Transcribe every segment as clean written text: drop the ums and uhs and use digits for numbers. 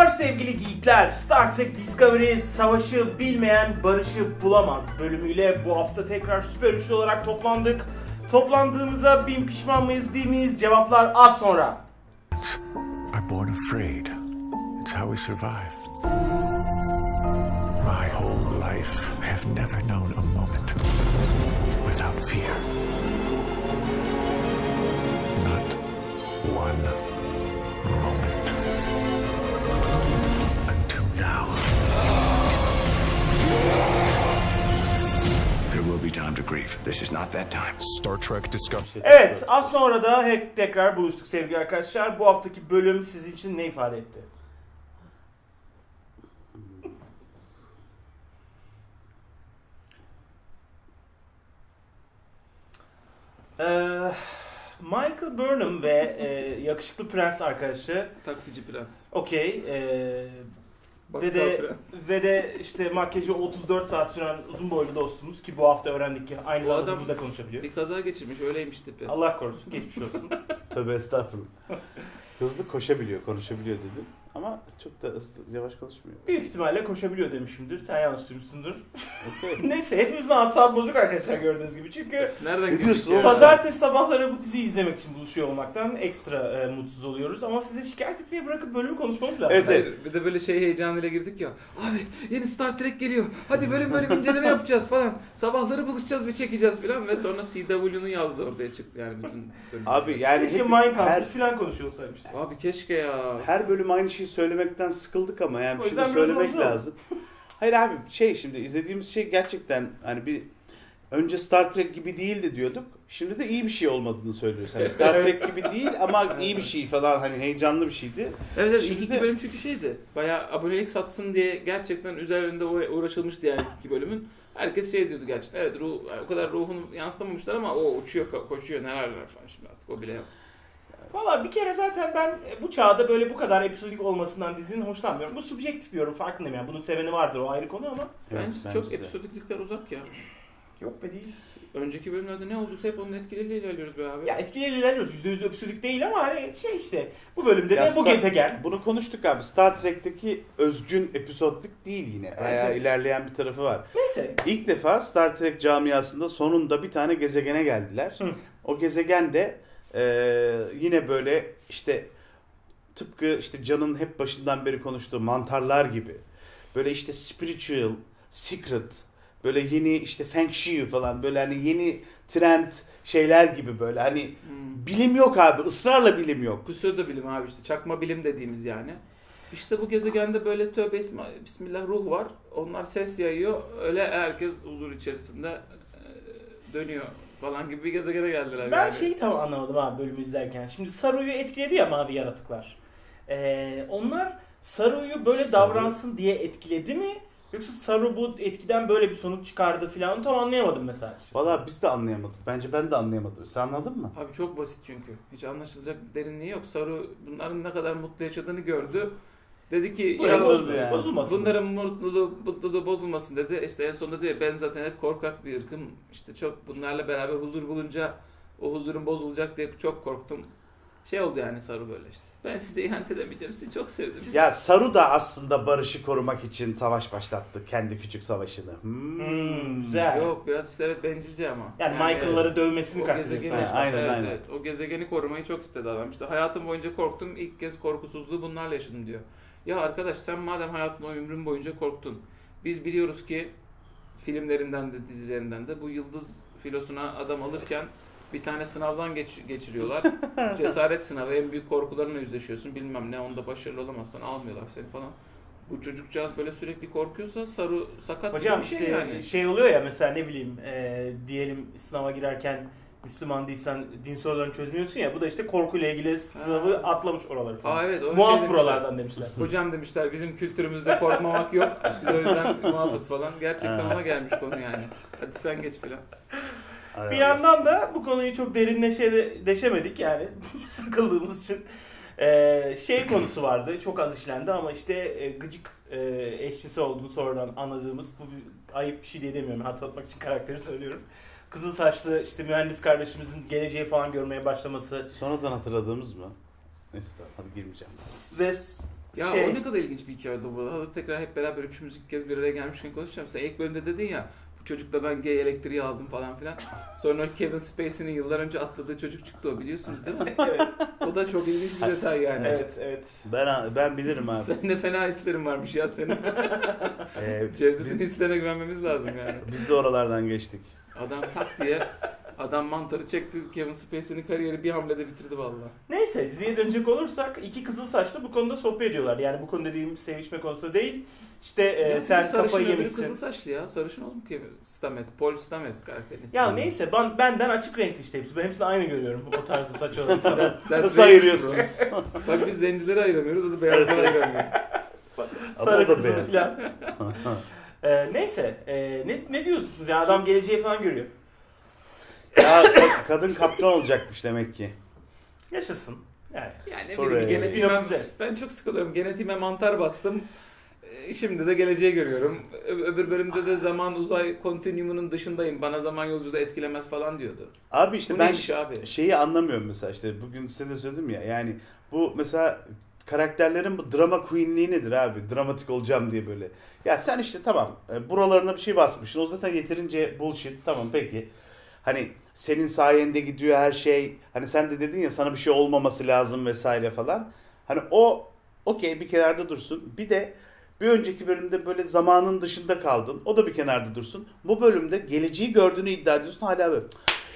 Selamlar sevgili geekler. Star Trek Discovery savaşı bilmeyen barışı bulamaz bölümüyle bu hafta tekrar süper üçlü olarak toplandık. Toplandığımıza bin pişman mıyız değil miyiz? Cevaplar az sonra. Are born afraid. It's how we survive. My whole life I have never known a moment without fear. Not one moment. Until now. There will be time to grieve. This is not that time. Star Trek Discovery. Evet, az sonra da hep tekrar buluştuk sevgili arkadaşlar. Bu haftaki bölüm sizin için ne ifade etti? Michael Burnham ve yakışıklı prens arkadaşı. Taksici prens. Okey. Bakkal prens. Ve de işte makyajı 34 saat süren uzun boylu dostumuz ki bu hafta öğrendik ki aynı Bu zamanda adam hızlı da konuşabiliyor. Bir kaza geçirmiş, öyleymiş tipi. Allah korusun, geçmiş olsun. Tövbe estağfurullah. Hızlı koşabiliyor, konuşabiliyor dedim. Ama çok da hızlı, yavaş konuşmuyor. Büyük ihtimalle koşabiliyor demişimdir. Sen yanlış duymuşsundur. Okay. Neyse, hepimizin asabı bozuk arkadaşlar gördüğünüz gibi. Çünkü Nereden Ne diyorsun ya? oğlum? pazartesi sabahları bu diziyi izlemek için buluşuyor olmaktan ekstra mutsuz oluyoruz. Ama size şikayet etmeyi bırakıp bölümü konuşmamız lazım. Evet. Hayır, bir de böyle şey heyecanıyla girdik ya. Abi yeni Star Trek geliyor. Hadi bölüm inceleme yapacağız falan. Sabahları buluşacağız ve çekeceğiz falan. Ve sonra CW'nun yazdığı ortaya çıktı yani bütün bölüm. Abi yani Keşke hep- Mindhunters falan konuşuyor olsaymışız. Abi keşke ya. her bölüm aynı şeyi söylemekten sıkıldık ama yani O bir şey de yüzden biraz söylemek hızlı ol. lazım. Hayır abi şimdi izlediğimiz şey gerçekten hani bir önce Star Trek gibi değildi diyorduk. Şimdi de iyi bir şey olmadığını söylüyorsun. Hani Star Trek gibi değil ama iyi bir şey falan hani heyecanlı bir şeydi. Evet ilk Şimdi iki de- bölüm çünkü şeydi. Bayağı abonelik satsın diye gerçekten üzerinde uğraşılmıştı yani iki bölümün. Herkes şey diyordu gerçekten. Evet o kadar ruhunu yansıtamamışlar ama o uçuyor, koşuyor neler falan şimdi artık o bile yok. Valla bir kere zaten ben bu çağda böyle bu kadar episodik olmasından dizinin hoşlanmıyorum. Bu subjektif bir yorum, farkındayım yani. Bunun seveni vardır, o ayrı konu ama Bence çok episodiklikler uzak ya. yok be değil. Önceki bölümlerde ne olduysa hep onun etkileriyle ilerliyoruz be abi. Ya etkileriyle ilerliyoruz. %100 episodik değil ama hani şey işte bu bölümde Ya de bu gezegen. Bunu konuştuk abi. Star Trek'teki özgün episodluk değil yine. Bayağı Evet. ilerleyen bir tarafı var. Neyse. İlk defa Star Trek camiasında sonunda bir tane gezegene geldiler. Hı. O gezegen de yine böyle işte tıpkı işte Can'ın hep başından beri konuştuğu mantarlar gibi. Böyle işte spiritual, secret, böyle yeni işte feng shui falan böyle hani yeni trend şeyler gibi böyle hani bilim yok abi, ısrarla bilim yok. Pseudo bilim abi işte çakma bilim dediğimiz yani. İşte bu gezegende böyle tövbe bismillah ruh var. Onlar ses yayıyor. Öyle herkes huzur içerisinde dönüyor falan gibi bir gezegene geldiler. Ben yani. şeyi tam anlamadım abi bölümü izlerken. Şimdi Saru'yu etkiledi ya mavi yaratıklar. Onlar Saru'yu böyle davransın diye etkiledi mi? Yoksa Saru bu etkiden böyle bir sonuç çıkardı falan, tam anlayamadım mesela açıkçası. Valla biz de anlayamadık. Bence ben de anlayamadım. Sen anladın mı? Abi çok basit çünkü. Hiç anlaşılacak derinliği yok. Saru bunların ne kadar mutlu yaşadığını gördü. Dedi ki Bozuldu yani. Bozulmasın. bunların mutluluğu bozulmasın dedi. İşte en sonunda diyor ben zaten hep korkak bir ırkım. İşte çok bunlarla beraber huzur bulunca o huzurun bozulacak diye çok korktum. Şey oldu yani Saru böyle işte. Ben size ihanet edemeyeceğim. Sizi çok sevdim. Ya Saru da aslında barışı korumak için savaş başlattı. Kendi küçük savaşını. Güzel. Yok biraz işte evet bencilce ama. Yani Michael'ları dövmesini o kastediyorsun. gezegeni, Yani. Aynen, evet, aynen. evet. O gezegeni korumayı çok istedi adam. İşte hayatım boyunca korktum. İlk kez korkusuzluğu bunlarla yaşadım diyor. Ya arkadaş sen madem hayatın ömrün boyunca korktun. Biz biliyoruz ki filmlerinden de dizilerinden de bu yıldız filosuna adam alırken bir tane sınavdan geçiriyorlar. Cesaret sınavı, en büyük korkularınla yüzleşiyorsun. Bilmem ne, onda başarılı olamazsan almıyorlar seni falan. Bu çocukcağız böyle sürekli korkuyorsa Saru sakat Hocam bir şey işte yani. şey oluyor ya mesela ne bileyim diyelim sınava girerken Müslüman değilsen din sorularını çözmüyorsun ya, bu da işte korkuyla ilgili sınavı atlamış oraları falan. Aa evet, onu Muaf şey buralardan demişler. Hocam demişler bizim kültürümüzde korkmamak yok. Biz o yüzden muhafız falan. Gerçekten ona gelmiş konu yani. Hadi sen geç filan. Bir yandan da bu konuyu çok deşemedik yani sıkıldığımız için. Şey konusu vardı, çok az işlendi ama işte gıcık eşçisi olduğunu sonradan anladığımız, bu bir ayıp bir şey diye demiyorum, hatırlatmak için karakteri söylüyorum. Kızıl saçlı işte mühendis kardeşimizin geleceği falan görmeye başlaması Sonradan hatırladığımız mı? Neyse hadi girmeyeceğim. ve Ya o ne kadar ilginç bir hikaye oldu bu. Hazır tekrar hep beraber üçümüz ilk kez bir araya gelmişken konuşacağım. Sen ilk bölümde dedin ya, bu çocukla ben gay elektriği aldım falan filan. Sonra Kevin Spacey'nin yıllar önce atladığı çocuk çıktı, o biliyorsunuz değil mi? Evet. O da çok ilginç bir detay yani. Evet. Ben bilirim abi. Sen de fena hislerin varmış ya senin. Cevdet'in hislerine güvenmemiz lazım yani. Biz de oralardan geçtik. Adam tak diye adam mantarı çekti, Kevin Spacey'nin kariyeri bir hamlede bitirdi vallahi. Neyse, diziye dönecek olursak iki kızıl saçlı bu konuda sohbet ediyorlar. Yani bu konu dediğim sevişme konusu değil. İşte sen kafayı yemişsin. Kızıl saçlı ya. Sarışın oğlum Kevin Stamets. Paul Stamets karakterini. Ya neyse, benden açık renkli işte hepsi. Ben hepsini aynı görüyorum o tarzda saç olan insanlar. Nasıl ayırıyorsunuz? Bak biz zencileri ayıramıyoruz, o da beyazları ayıramıyor. Sarı kızıl falan. Neyse, ne diyorsunuz? Yani adam geleceği falan görüyor. Ya kadın kaptan olacakmış demek ki. Yaşasın. Yani ne bileyim, genetiğime, ben çok sıkılıyorum. Genetiğime mantar bastım. Şimdi de geleceği görüyorum. Öbür bölümde de zaman uzay kontinüumunun dışındayım. Bana zaman yolculuğu etkilemez falan diyordu. Abi işte bu ben abi? Şeyi anlamıyorum mesela, işte bugün size de söyledim ya, yani bu mesela karakterlerin bu drama queenliği nedir abi? Dramatik olacağım diye böyle. Ya sen işte tamam buralarına bir şey basmışsın. O zaten yeterince bullshit. Tamam peki. Hani senin sayende gidiyor her şey. Hani sen de dedin ya sana bir şey olmaması lazım vesaire falan. Hani o okey, bir kenarda dursun. Bir de bir önceki bölümde böyle zamanın dışında kaldın. O da bir kenarda dursun. Bu bölümde geleceği gördüğünü iddia ediyorsun, hala böyle.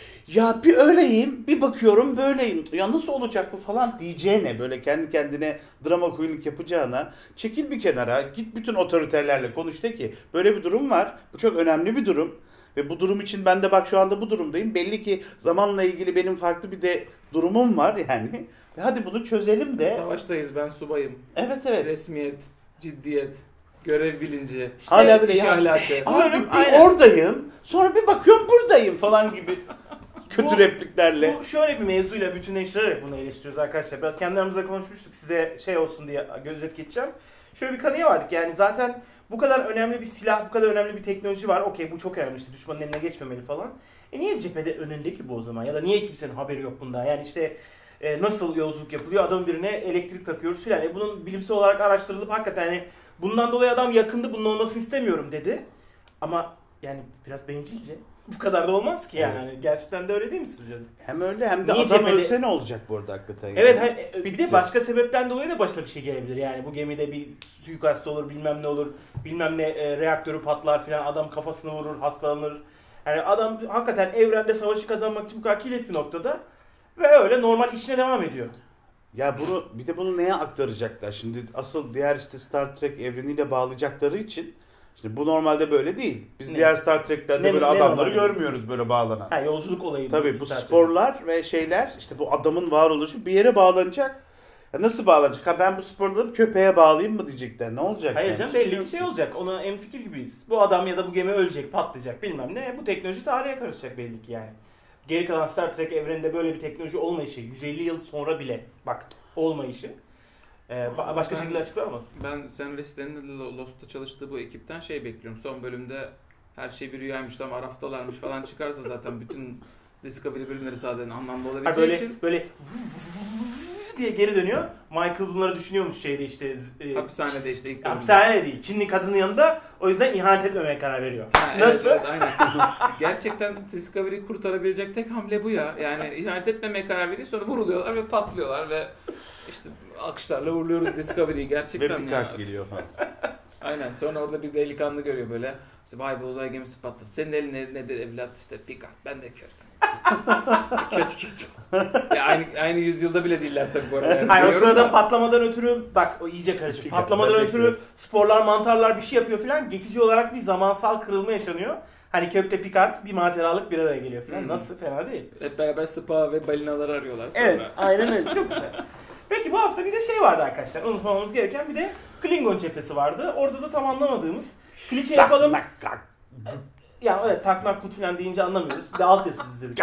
Ya bir öyleyim, bir bakıyorum böyleyim. Ya nasıl olacak bu falan diyeceğine, böyle kendi kendine drama queenlik yapacağına çekil bir kenara, git bütün otoriterlerle konuş, de ki böyle bir durum var. Bu çok önemli bir durum. Ve bu durum için ben de bak şu anda bu durumdayım. Belli ki zamanla ilgili benim farklı bir de durumum var yani. Hadi bunu çözelim de. Savaştayız, ben subayım. Evet. Resmiyet, ciddiyet, görev bilinci, hala böyle iş ahlakı. Abi bir oradayım, sonra bir bakıyorum buradayım falan gibi kötü repliklerle. Bu şöyle bir mevzuyla bütünleştirerek bunu eleştiriyoruz arkadaşlar. Biraz kendi aramızda konuşmuştuk, size şey olsun diye gözet geçeceğim. Şöyle bir kanıya vardık, yani zaten bu kadar önemli bir silah, bu kadar önemli bir teknoloji var. Okey, bu çok önemli, işte düşmanın eline geçmemeli falan. Niye cephede önünde ki bu o zaman? Ya da niye kimsenin haberi yok bundan? Yani işte nasıl yolculuk yapılıyor? Adamın birine elektrik takıyoruz filan. Bunun bilimsel olarak araştırılıp hakikaten hani bundan dolayı adam yakındı, bunun olmasını istemiyorum dedi. Ama yani biraz bencilce. Bu kadar da olmaz ki yani. Evet. Yani gerçekten de öyle değil mi sizce? Hem öyle hem de niye adam cephede ölse ne olacak bu arada hakikaten? Yani. Evet, bir de başka sebepten dolayı da başına bir şey gelebilir. Yani bu gemide bir suikast olur, bilmem ne olur, bilmem ne reaktörü patlar filan, adam kafasını vurur, hastalanır. Yani adam hakikaten evrende savaşı kazanmak için bu kadar kilit bir noktada ve öyle normal işine devam ediyor. Ya bir de bunu neye aktaracaklar? Şimdi asıl diğer işte Star Trek evreniyle bağlayacakları için, şimdi bu normalde böyle değil. Biz diğer Star Trek'lerde böyle adamları görmüyoruz böyle bağlanan. Yolculuk olayı. Tabii bu sporlar ve şeyler, işte bu adamın varoluşu bir yere bağlanacak. Ya nasıl bağlanacak? Ha ben bu sporları köpeğe bağlayayım mı diyecekler? Ne olacak? Hayır yani? Canım, belli bir şey olacak. Ona en fikir gibiyiz. Bu adam ya da bu gemi ölecek, patlayacak bilmem ne. Bu teknoloji tarihe karışacak belli ki yani. Geri kalan Star Trek evreninde böyle bir teknoloji olmayışı, 150 yıl sonra bile bak olmayışı başka şekilde açıklanamaz. Ben senaristlerin Lost'ta çalıştığı bu ekipten şey bekliyorum. Son bölümde her şey bir rüyaymış, tam Araf'talarmış falan çıkarsa zaten bütün Discovery bölümleri zaten anlamlı olabileceği için. Böyle diye geri dönüyor. Michael bunları düşünüyormuş şeyde işte. Hapishanede işte ilk bölümde. Hapishanede değil. Çinli kadının yanında, o yüzden ihanet etmemeye karar veriyor. Nasıl? Evet, aynen. Gerçekten Discovery'i kurtarabilecek tek hamle bu ya. Yani ihanet etmemeye karar veriyor, sonra vuruluyorlar ve patlıyorlar ve işte alkışlarla uğurluyoruz Discovery'yi gerçekten. Ve Picard geliyor falan. Aynen, sonra orada bir delikanlı görüyor böyle. İşte vay be, uzay gemisi patladı. Senin elin nedir evlat? İşte Picard, ben de kör. kötü. Ya aynı yüzyılda bile değiller tabii bu arada. Yani. Hayır, o sırada patlamadan ötürü, bak o iyice karışık. Patlamadan ötürü sporlar, mantarlar bir şey yapıyor filan. Geçici olarak bir zamansal kırılma yaşanıyor. Hani Kirk'le Picard bir maceralık bir araya geliyor filan. Nasıl, fena değil. Hep beraber spa ve balinaları arıyorlar sonra. Evet, aynen öyle. Çok güzel. Peki bu hafta bir de şey vardı arkadaşlar. Unutmamamız gereken bir de Klingon cephesi vardı. Orada da tam anlamadığımız klişe yapalım. Ya evet, taknak kut falan deyince anlamıyoruz. Bir de alt yazısız izledik.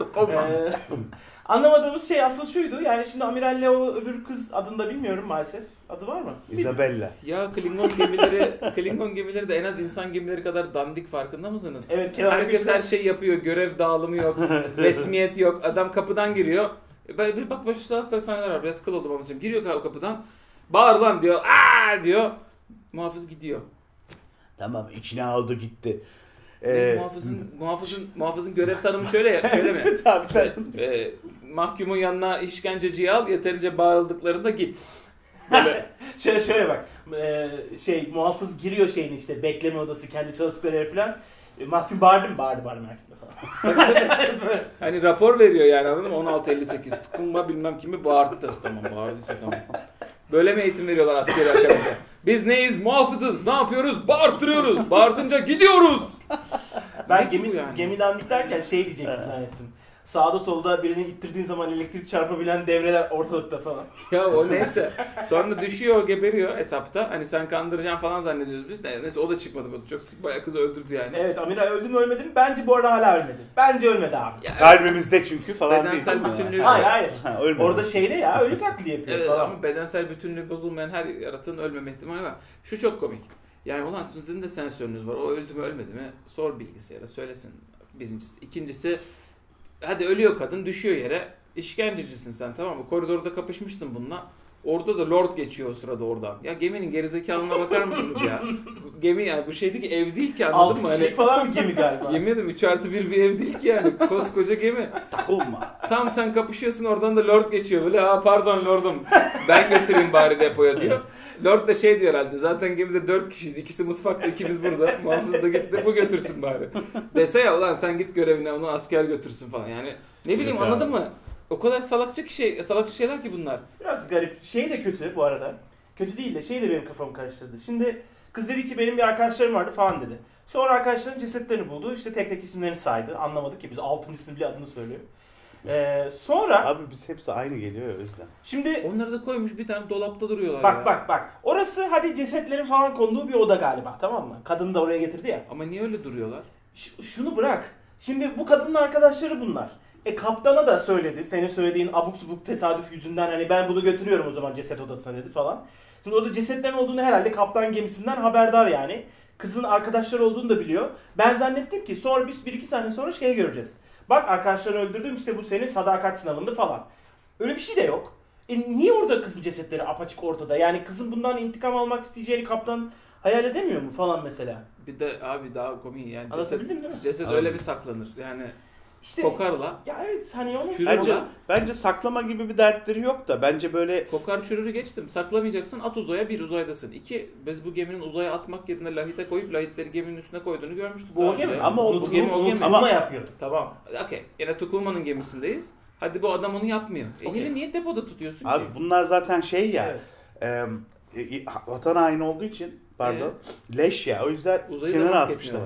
Anlamadığımız şey asıl şuydu. Yani şimdi Amiral Leo, öbür kız adını da bilmiyorum maalesef. Adı var mı? Isabella. Ya Klingon gemileri de en az insan gemileri kadar dandik, farkında mısınız? Evet. Herkes her şey yapıyor. Görev dağılımı yok. Resmiyet yok. Adam kapıdan giriyor. Bir bak başta sahneler var. Biraz kıl oldum onun için. Giriyor kapıdan. Bağır lan diyor. Aa diyor. Muhafız gidiyor. Tamam içine aldı gitti. Muhafızın görev tanımı şöyle mi? Evet abi sen. Mahkumun yanına işkenceciyi al, yeterince bağırıldıklarında git. Böyle. şöyle bak. Muhafız giriyor şeyin işte bekleme odası kendi çalıştıkları yer falan. Mahkum bağırdı mı? Bağırdı mahkumda falan. Hani rapor veriyor yani, anladın mı? 16.58 tukunma bilmem kimi bağırttı. Tamam bağırdıysa tamam. Böyle mi eğitim veriyorlar askeri akademide? Biz neyiz? Muhafızız. Ne yapıyoruz? Bağırtırıyoruz. Bağırtınca gidiyoruz. Ben gemiden derken şey diyeceksin zannettim. Sağda solda birini ittirdiğin zaman elektrik çarpabilen devreler ortalıkta falan. Ya o neyse. Sonra düşüyor, geberiyor hesapta. Hani sen kandıracaksın falan zannediyoruz biz. Neyse o da çıkmadı. Çok bayağı kızı öldürdü yani. Evet, Amiral öldü mü ölmedi mi? Bence bu arada hala ölmedi. Bence ölmedi abi. Ya, kalbimizde çünkü falan bedensel değil. bütünlüğü. Hayır. Ölmedi. Orada şeyde ya ölü taklidi yapıyor Evet, falan. ama bedensel bütünlüğü bozulmayan her yaratığın ölmeme ihtimali var. Şu çok komik. Yani ulan sizin de sensörünüz var. O öldü mü ölmedi mi? Sor bilgisayara söylesin. Birincisi. İkincisi, hadi ölüyor kadın, düşüyor yere. İşkencecisin sen, tamam mı? Koridorda kapışmışsın bununla. Orada da Lord geçiyor o sırada oradan. Ya geminin gerizekalılığına bakar mısınız ya? Gemi yani bu şeydi ki, ev değil ki, anladın mı? 6 kişilik falan bir gemi galiba. Yemin ederim 3+1 bir ev değil ki yani. Koskoca gemi. Takılma. Tam sen kapışıyorsun, oradan da Lord geçiyor. Böyle pardon Lord'um ben götüreyim bari depoya diyor. Lord da şey diyor herhalde, zaten gemide 4 kişiyiz. İkisi mutfakta, ikimiz burada. Muhafız da git depo götürsün bari. Dese ya ulan sen git görevine, onu asker götürsün falan yani. Ne bileyim, anladın mı? O kadar salakça şeyler ki bunlar. Biraz garip. Şey de kötü bu arada. Kötü değil de şey de benim kafamı karıştırdı. Şimdi kız dedi ki benim bir arkadaşlarım vardı falan dedi. Sonra arkadaşların cesetlerini buldu. İşte tek tek isimlerini saydı. Anlamadık ki biz 6. isim bile adını söylüyor. Sonra... Abi biz hepsi aynı geliyor ya, Özlem. Şimdi... Onları da koymuş, bir tane dolapta duruyorlar Bak. Orası hadi cesetlerin falan konduğu bir oda galiba, tamam mı? Kadını da oraya getirdi ya. Ama niye öyle duruyorlar? Şunu bırak. Şimdi bu kadının arkadaşları bunlar. Kaptana da söyledi. Senin söylediğin abuk subuk tesadüf yüzünden hani ben bunu götürüyorum o zaman ceset odasına dedi falan. Şimdi orada cesetlerin olduğunu herhalde kaptan gemisinden haberdar yani. Kızın arkadaşları olduğunu da biliyor. Ben zannettim ki sonra biz 1-2 saniye sonra şey göreceğiz. Bak arkadaşlarını öldürdüm, işte bu senin sadakat sınavında falan. Öyle bir şey de yok. Niye orada kızın cesetleri apaçık ortada? Yani kızın bundan intikam almak isteyeceğini kaptan hayal edemiyor mu falan mesela? Bir de abi daha komik yani. Anlatabildim değil mi? Ceset öyle bir saklanır yani. İşte, kokarla. Ya evet hani onu... Bence saklama gibi bir dertleri yok da bence böyle... Kokar çürürü geçtim. Saklamayacaksın, at uzaya, 1 uzaydasın. 2, biz bu geminin uzaya atmak yerine lahite koyup lahitleri geminin üstüne koyduğunu görmüştük. Bu o gemi ama bu gemi o gemi. Ama yapıyor. Tamam. Okey. Yine Tukulma'nın gemisindeyiz. Hadi bu adam onu yapmıyor. Yine niye depoda tutuyorsun abi ki? bunlar zaten şey ya. Evet. Vatan haini olduğu için leş ya. O yüzden uzayı kenara da atmışlar.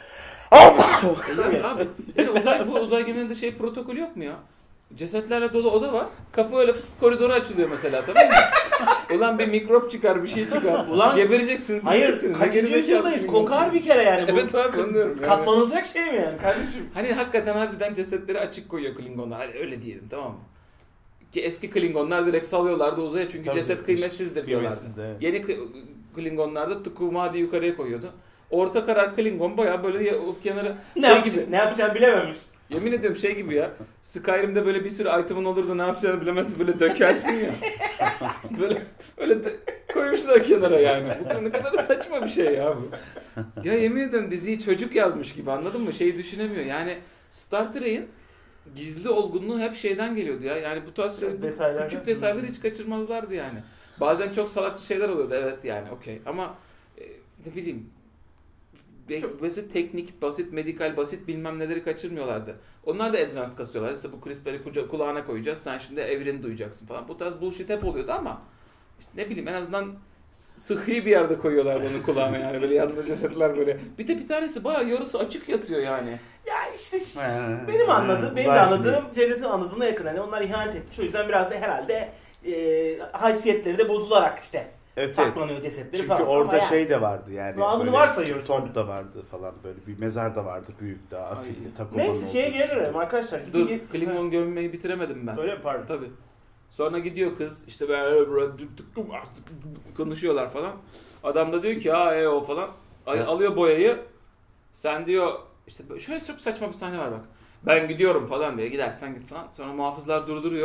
Abi, yani uzay geminin de protokolü yok mu ya? Cesetlerle dolu oda var. Kapı öyle fıstık koridoru açılıyor mesela, tamam mı? Ulan bir mikrop çıkar, bir şey çıkar. Ulan gebereceksiniz. Hayır, kaçıncı yüzyıldayız? Kokar bir kere yani. Evet abi, onu diyorum. Katlanılacak şey mi yani kardeşim? Hani hakikaten harbiden cesetleri açık koyuyor Klingonlar. Hadi öyle diyelim, tamam mı? Ki eski Klingonlar direkt salıyorlardı uzaya çünkü Tabii, ceset kıymetsizdir diyorlardı. Evet. Yeni Klingonlar da Tukumadi yukarıya koyuyordu. Orta karar Klingon bayağı böyle kenara gibi. Ne yapacağını bilememiş. Yemin ediyorum şey gibi ya. Skyrim'de böyle bir sürü item'ın olur da ne yapacağını bilemezsin, böyle dökersin ya. böyle koymuşlar kenara yani. Bu ne kadar saçma bir şey ya bu. Ya yemin ediyorum diziyi çocuk yazmış gibi, anladın mı? Şeyi düşünemiyor. Yani Star Trek'in gizli olgunluğu hep şeyden geliyordu ya. Yani bu tarz küçük detayları hiç kaçırmazlardı yani. Bazen çok salakça şeyler oluyordu, evet yani okey. Ama ne bileyim, basit teknik, basit medikal, basit bilmem neleri kaçırmıyorlardı. Onlar da advanced kasıyorlar. İşte bu kristali kulağına koyacağız, sen şimdi evreni duyacaksın falan. Bu tarz bullshit hep oluyordu ama işte ne bileyim, en azından sıhhi bir yerde koyuyorlar bunu kulağına yani, böyle yanında cesetler böyle. Bir de bir tanesi bayağı yarısı açık yatıyor yani. Ya işte benim de anladığım Cevdet'in anladığına yakın. Hani onlar ihanet etmiş. O yüzden biraz da herhalde haysiyetleri de bozularak işte saklanıyor cesetleri çünkü falan. Çünkü orada yani, şey de vardı yani. Bunu varsayıyoruz. Tomb da vardı falan, böyle bir mezar da vardı büyük daha afilli. Neyse şeye gelelim arkadaşlar. Dur, Klingon gömmeyi bitiremedim ben. Öyle mi, pardon? Tabii. Sonra gidiyor kız, işte konuşuyorlar falan. Adam da diyor ki o falan. Alıyor boyayı. Sen diyor işte şöyle çok saçma bir sahne var bak. Ben gidiyorum falan diye, gidersen git falan. Sonra muhafızlar durduruyor.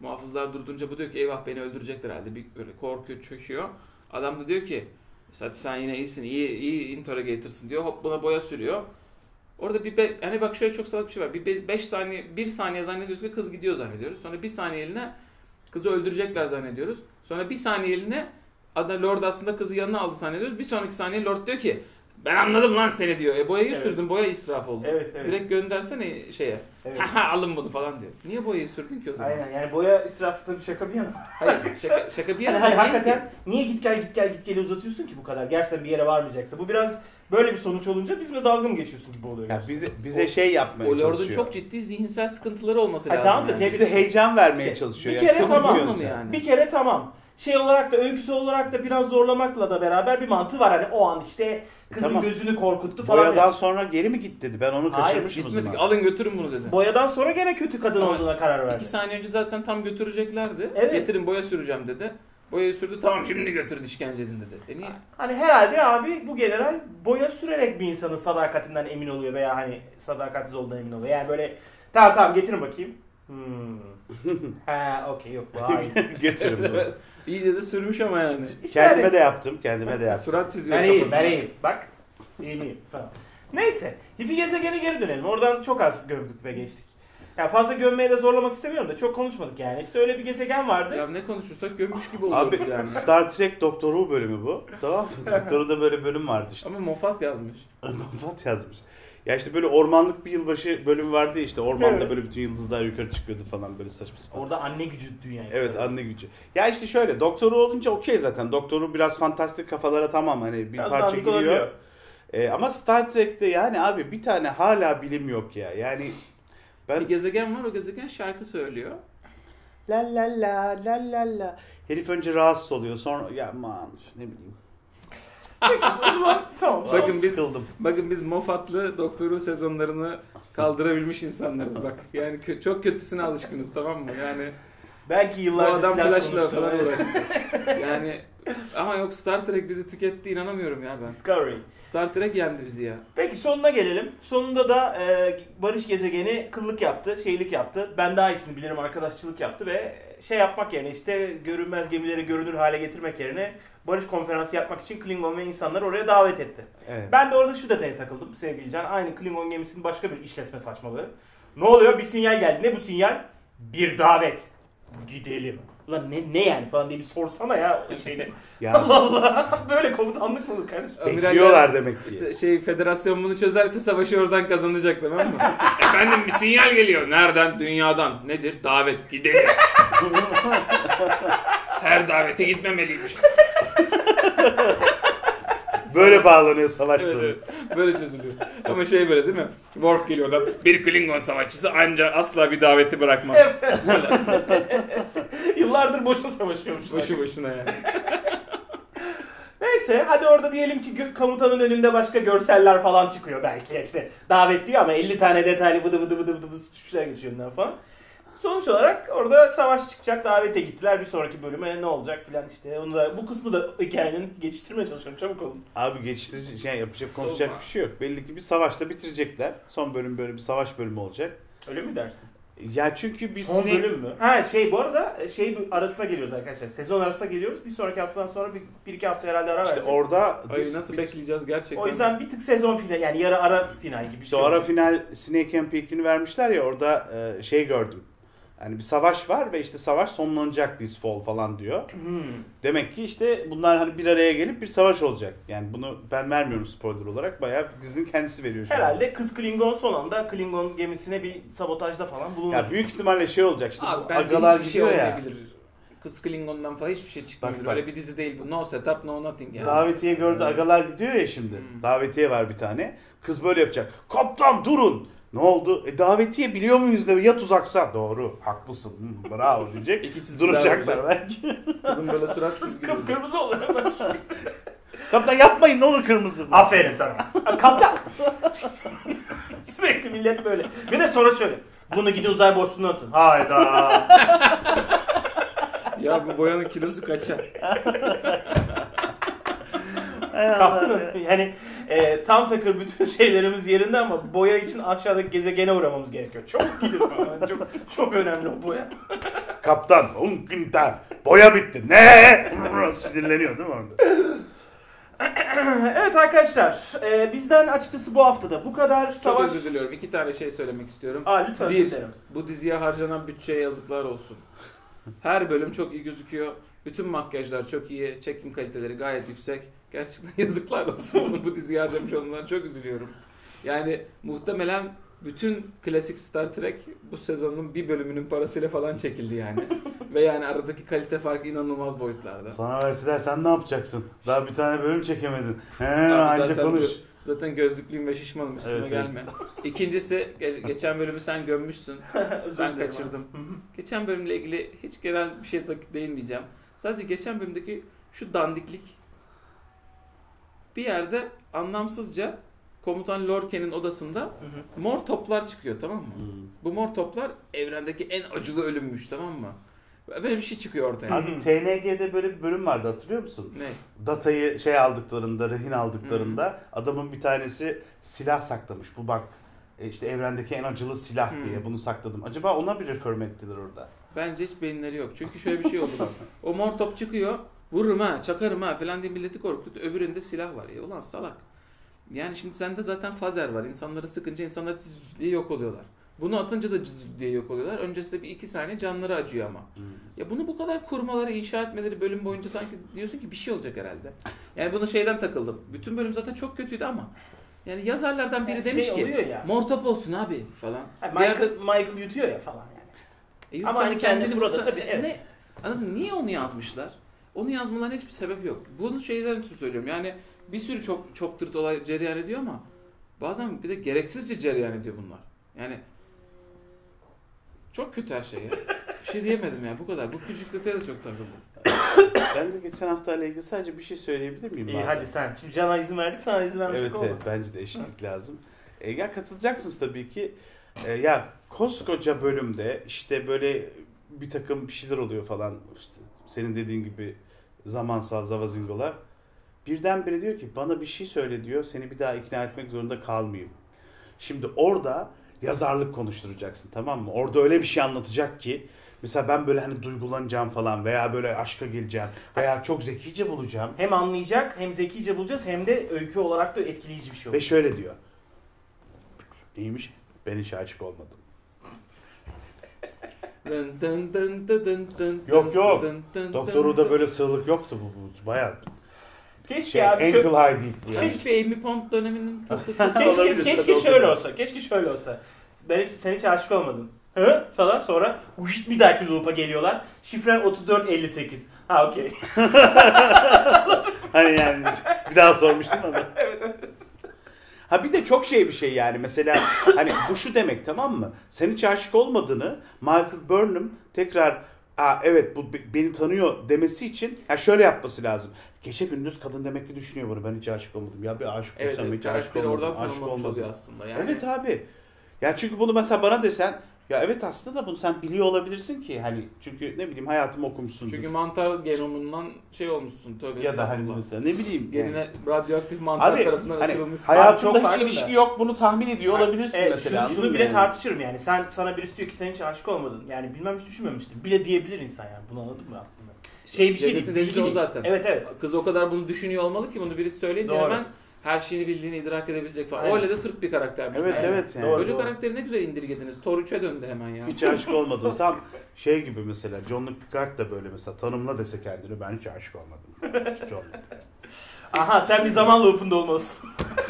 Muhafızlar durdunca bu diyor ki eyvah beni öldürecekler herhalde. Bir böyle korkuyor, çöküyor. Adam da diyor ki zaten sen yine iyisin, iyi interrogator'sın diyor. Hop buna boya sürüyor. Orada hani bak şöyle çok salak bir şey var. Bir 5 saniye, 1 saniye zannediyoruz ki kız gidiyor zannediyoruz. Sonra 1 saniyeliğine kızı öldürecekler zannediyoruz. Sonra 1 saniyeliğine Lord aslında kızı yanına aldı zannediyoruz. Bir sonraki saniye Lord diyor ki ben anladım lan seni diyor. Boyayı sürdün, boya israf oldu. Evet. Direkt göndersene şeye. Evet. Alın bunu falan diyor. Niye boyayı sürdün ki o zaman? Aynen yani boya israfı tabii şaka bir yana. Hayır şaka bir yana. Hani hakikaten niye git gel uzatıyorsun ki bu kadar? Gerçekten bir yere varmayacaksa. Bu biraz böyle bir sonuç olunca bizimle dalga mı geçiyorsun gibi oluyor. Ya bize şey yapmaya O çalışıyor. Lord'un çok ciddi zihinsel sıkıntıları olması lazım. Tamam da yani. Bize heyecan vermeye İşte çalışıyor. bir Yani kere çok tamam bir mı yöntem. yani? Bir kere tamam. Şey olarak da öyküsü olarak da biraz zorlamakla da beraber bir mantığı var. Hani o an işte kızın Tamam. gözünü korkuttu falan. Boyadan sonra geri mi git dedi. Ben onu Hayır, kaçırmışım o Gitmedik. zaman. Alın götürün bunu dedi. Boyadan sonra gene kötü kadın Ama olduğuna karar verdi. 2 saniye önce zaten tam götüreceklerdi. Evet. Getirin boya süreceğim dedi. Boyayı sürdü. Tamam şimdi götürün işkence edin dedi. Niye? Hani herhalde abi bu general boya sürerek bir insanın sadakatinden emin oluyor veya hani sadakatsiz olduğundan emin oluyor. Yani böyle tamam getirin bakayım. Ha okey yok vay. Götürün bunu. Evet. İyice de sürmüş ama yani. İşte Kendime hani- de yaptım. Surat çiziyor Ben iyiyim kafasına. ben iyiyim. Bak iyiyim falan. Neyse hippie gezegene geri dönelim. Oradan çok az gömdük ve geçtik. Ya fazla gömmeye de zorlamak istemiyorum da çok konuşmadık yani. İşte öyle bir gezegen vardı. Ya ne konuşursak gömmüş gibi oluyoruz Abi yani. Star Trek Doctor Who bölümü bu. Tamam mı? Doktor'da da böyle bölüm vardı işte. Ama Moffat yazmış. Moffat yazmış. Ya işte böyle ormanlık bir yılbaşı bölümü vardı ya işte ormanda Evet. böyle bütün yıldızlar yukarı çıkıyordu falan böyle saçma sapan. Orada anne gücü dünyayı. Evet anne gücü. Ya işte şöyle Doktor Who olunca okey zaten. Doktor Who biraz fantastik kafalara tamam hani bir Biraz parça dandik giriyor. olabiliyor. Ama Star Trek'te yani abi bir tane hala bilim yok ya. Yani ben Bir gezegen var, o gezegen şarkı söylüyor. la la la la la la. Herif önce rahatsız oluyor sonra ya aman ne bileyim. Peki o zaman tamam. Bakın biz Moffat'lı Doktor Who sezonlarını kaldırabilmiş insanlarız bak. Yani çok kötüsüne alışkınız tamam mı? Yani Belki bu yıllarca adam Flash Flash'la konuştu. falan Evet. uğraştı. Yani ama yok Star Trek bizi tüketti inanamıyorum ya ben. Discovery. Star Trek yendi bizi ya. Peki sonuna gelelim. Sonunda da Barış gezegeni kıllık yaptı, şeylik yaptı. Ben daha iyisini bilirim arkadaşçılık yaptı ve şey yapmak yerine işte görünmez gemileri görünür hale getirmek yerine barış konferansı yapmak için Klingon ve insanları oraya davet etti. Evet. Ben de orada şu detaya takıldım sevgili Can. Aynı Klingon gemisinin başka bir işletme saçmalığı. Ne oluyor? Bir sinyal geldi. Ne bu sinyal? Bir davet. Gidelim. Ulan ne yani falan diye bir sorsana ya o şeyini. Ya Allah Allah. Böyle komutanlık mı olur kardeşim? bekliyorlar demek ki. İşte federasyon bunu çözerse savaşı oradan kazanacak tamam mı? Efendim bir sinyal geliyor. Nereden? Dünyadan. Nedir? Davet. Gidelim. Her davete gitmemeliymiş. Böyle bağlanıyor savaş Evet, sonu. evet. Böyle çözülüyor. Ama şey böyle değil mi? Worf geliyor oradan. Bir Klingon savaşçısı ancak asla bir daveti bırakmaz. Yıllardır boşa savaşıyormuşlar. Boşu boşuna yani. Neyse hadi orada diyelim ki komutanın önünde başka görseller falan çıkıyor belki işte davet diyor ama 50 tane detaylı vıdı vıdı şeyler geçiyor önünden falan. Sonuç olarak orada savaş çıkacak davete gittiler bir sonraki bölüme ne olacak filan işte onu da bu kısmı da hikayenin geçiştirmeye çalışıyorum çabuk olun. Abi geçiştirici şey yapacak konuşacak bir şey yok. Belli ki bir savaşta bitirecekler. Son bölüm böyle bir savaş bölümü olacak. Öyle mi dersin? Ya çünkü biz Son bölüm mü? Ha şey bu arada şey arasına geliyoruz arkadaşlar. Sezon arasına geliyoruz. Bir sonraki haftadan sonra bir iki hafta herhalde ara işte verecek. orada Ay nasıl bekleyeceğiz gerçekten? O yüzden bir tık sezon final yani yarı ara final gibi bir işte şey. ara olacak. final Snake and Peak'ini vermişler ya orada şey gördüm. Yani bir savaş var ve işte savaş sonlanacak this fall falan diyor. Demek ki işte bunlar hani bir araya gelip bir savaş olacak. Yani bunu ben vermiyorum spoiler olarak. Bayağı dizinin kendisi veriyor şu Herhalde kız Klingon son anda Klingon gemisine bir sabotajda falan bulunur. Ya büyük ihtimalle şey olacak işte Abi bu bence agalar hiçbir şey gidiyor ya. olmayabilir. Kız Klingon'dan falan hiçbir şey çıkmayabilir. Bak. Öyle bir dizi değil bu. No setup, no nothing yani. Davetiye gördü agalar gidiyor ya şimdi. Davetiye var bir tane. Kız böyle yapacak. Kaptan durun. Ne oldu? Davetiye biliyor muyuz da ya tuzaksa? Doğru. Haklısın. Bravo diyecek. İki çizgi Duracaklar daha belki. Kızın böyle surat çizgileri. Kıpkırmızı olur hemen. Kaptan yapmayın ne olur kırmızı. Aferin sana. Kaptan. Sürekli millet böyle. Bir de sonra şöyle. Bunu gidin uzay boşluğuna atın. Hayda. Ya bu boyanın kilosu kaça? Kaptanım yani tam takır bütün şeylerimiz yerinde ama boya için aşağıdaki gezegene uğramamız gerekiyor. Çok gidin falan. Çok önemli o boya. kaptan. Unkinta. Boya bitti. Ne? Sinirleniyor değil mi orada? Evet arkadaşlar, bizden açıkçası bu haftada bu kadar. Çok Savaş... özür diliyorum. 2 tane şey söylemek istiyorum. Lütfen özür Bir, dilerim. bu diziye harcanan bütçeye yazıklar olsun. Her bölüm çok iyi gözüküyor. Bütün makyajlar çok iyi. Çekim kaliteleri gayet yüksek. Gerçekten yazıklar olsun. Bu diziye harcamış olmadan çok üzülüyorum. Yani muhtemelen bütün klasik Star Trek bu sezonun bir bölümünün parasıyla falan çekildi yani. Ve yani aradaki kalite farkı inanılmaz boyutlarda. Sana verseler sen ne yapacaksın? Daha bir tane bölüm çekemedin. Abi Anca konuş. Zaten gözlüklüyüm ve şişmanım, üstüme Evet, gelme. İkincisi, geçen bölümü sen gömmüşsün. Ben kaçırdım. Geçen bölümle ilgili hiç genel bir şey değinmeyeceğim. Sadece geçen bölümdeki şu dandiklik. Bir yerde anlamsızca Komutan Lorcan'in odasında mor toplar çıkıyor, tamam mı? Bu mor toplar evrendeki en acılı ölümmüş, tamam mı? Böyle bir şey çıkıyor ortaya. Abi TNG'de böyle bir bölüm vardı, hatırlıyor musun? Ne? Datayı aldıklarında, rehin aldıklarında adamın bir tanesi silah saklamış. Bu bak işte evrendeki en acılı silah diye bunu sakladım. Acaba ona bir refer mi ettiler orada? Bence hiç beyinleri yok. Çünkü şöyle bir şey oldu bak. O mor top çıkıyor, vururum ha, çakarım ha falan diye milleti korkutuyor. Öbüründe silah var. Ulan salak. Yani şimdi sende zaten fazer var. İnsanları sıkınca insanlar cız diye yok oluyorlar. Bunu atınca da cız diye yok oluyorlar. Öncesinde bir 2 saniye canları acıyor ama. Ya bunu bu kadar kurmaları, inşa etmeleri bölüm boyunca sanki diyorsun ki bir şey olacak herhalde. Yani buna şeyden takıldım. Bütün bölüm zaten çok kötüydü ama. Yani yazarlardan biri demiş ki ya. mor top olsun abi falan. Michael yutuyor ya falan yani işte. Ama hani kendini burada tabii evet. Anladın mı? Niye onu yazmışlar? Onu yazmalarına hiçbir sebep yok. Bunu şeyden ötürü söylüyorum. Yani bir sürü çok tırt olay cereyan ediyor ama bazen bir de gereksizce cereyan ediyor bunlar. Yani çok kötü her şey ya. Bir şey diyemedim ya, bu kadar. Bu küçük detaya da çok takıldım. Ben de geçen haftayla ilgili sadece bir şey söyleyebilir miyim? İyi hadi sen. Şimdi Can'a izin verdik, sana izin vermiştik olmaz. Evet bence de eşitlik lazım. Ya katılacaksınız tabii ki. Ya koskoca bölümde işte böyle bir takım bir şeyler oluyor falan. İşte senin dediğin gibi zamansal zavazingolar. Birdenbire diyor ki bana bir şey söyle diyor. Seni bir daha ikna etmek zorunda kalmayayım. Şimdi orada yazarlık konuşturacaksın, tamam mı? Orada öyle bir şey anlatacak ki mesela ben böyle hani duygulanacağım falan veya böyle aşka geleceğim veya çok zekice bulacağım. Hem anlayacak, hem zekice bulacağız, hem de öykü olarak da etkileyici bir şey Ve olacak. şöyle diyor. İyiymiş, ben hiç aşık olmadım. Yok. Doktor Who'da böyle sığlık yoktu bu bayağı. Keşke abi ankle high değil bu yani. Keşke Amy Pond döneminin keşke şöyle olsa. Keşke şöyle olsa. Sen hiç aşık olmadın. Hı? Falan sonra bir dahaki loop'a geliyorlar. Şifren 3458. Ha okey. Hani yani bir daha sormuştum ama. Evet. Ha bir de çok bir şey yani mesela hani bu şu demek, tamam mı? Sen hiç aşık olmadığını Michael Burnham tekrar evet bu beni tanıyor demesi için ya şöyle yapması lazım. Gece gündüz kadın demek ki düşünüyor bunu. Ben hiç aşık olmadım. Ya bir aşık olsam hiç aşık olmadım. Oradan tanımlamış oluyor aslında. Yani. Evet abi. Ya çünkü bunu mesela bana desen ya evet aslında da bunu sen biliyor olabilirsin ki hani çünkü ne bileyim hayatımı okumuşsundur. Çünkü mantar genomundan olmuşsun tövbe. Ya da hani mesela ne bileyim. Genine radyoaktif mantar abi, tarafından hani ısırılmışsın. hayatında hiç ilişki yok bunu tahmin ediyor olabilirsin mesela. Şunu bile tartışırım yani. Sana birisi diyor ki sen hiç aşık olmadın. Yani bilmem hiç düşünmemiştim. Bile diyebilir insan yani. Bunu anladın mı aslında? Bir şey değil. Bilgi o zaten. Evet. Kız o kadar bunu düşünüyor olmalı ki bunu birisi söyleyince hemen her şeyini bildiğini idrak edebilecek falan. Aynen. Öyle de tırt bir karaktermiş. Evet yani. Çocuk karakteri ne güzel indirgediniz. Thor 3'e döndü hemen ya. Hiç aşık olmadım. Tam gibi mesela John Luke Picard da böyle mesela tanımla dese kendini ben hiç aşık olmadım. John Luke. Aha sen bir zaman loop'unda olmalısın.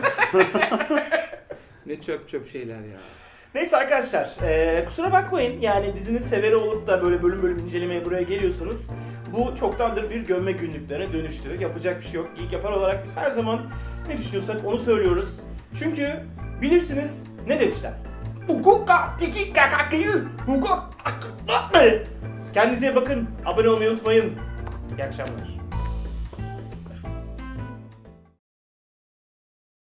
Ne çöp şeyler ya. Neyse arkadaşlar kusura bakmayın yani dizinin severi olup da böyle bölüm incelemeye buraya geliyorsanız bu çoktandır bir gömme günlüklerine dönüştü. Yapacak bir şey yok. Geek yapar olarak biz her zaman ne düşünüyorsak onu söylüyoruz. Çünkü bilirsiniz ne demişler? Kendinize bakın. Abone olmayı unutmayın. İyi akşamlar.